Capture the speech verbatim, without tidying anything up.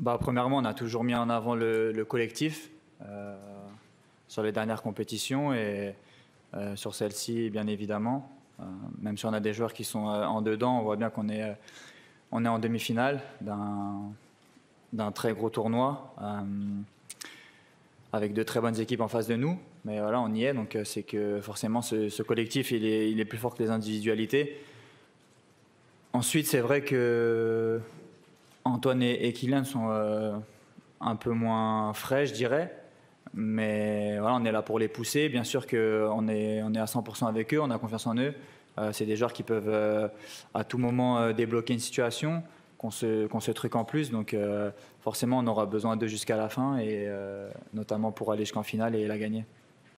Bah, premièrement, on a toujours mis en avant le, le collectif euh, sur les dernières compétitions et euh, sur celle-ci, bien évidemment. Euh, même si on a des joueurs qui sont euh, en dedans, on voit bien qu'on est, euh, on est en demi-finale d'un, d'un très gros tournoi euh, avec de très bonnes équipes en face de nous. Mais voilà, on y est, donc euh, c'est que forcément ce, ce collectif, il est, il est plus fort que les individualités. Ensuite, c'est vrai que Antoine et, et Kylian sont euh, un peu moins frais, je dirais. Mais voilà, on est là pour les pousser. Bien sûr qu'on est, on est à cent pour cent avec eux, on a confiance en eux. Euh, c'est des joueurs qui peuvent euh, à tout moment euh, débloquer une situation, qu'on se, qu'on se truque en plus. Donc euh, forcément, on aura besoin d'eux jusqu'à la fin, et euh, notamment pour aller jusqu'en finale et la gagner.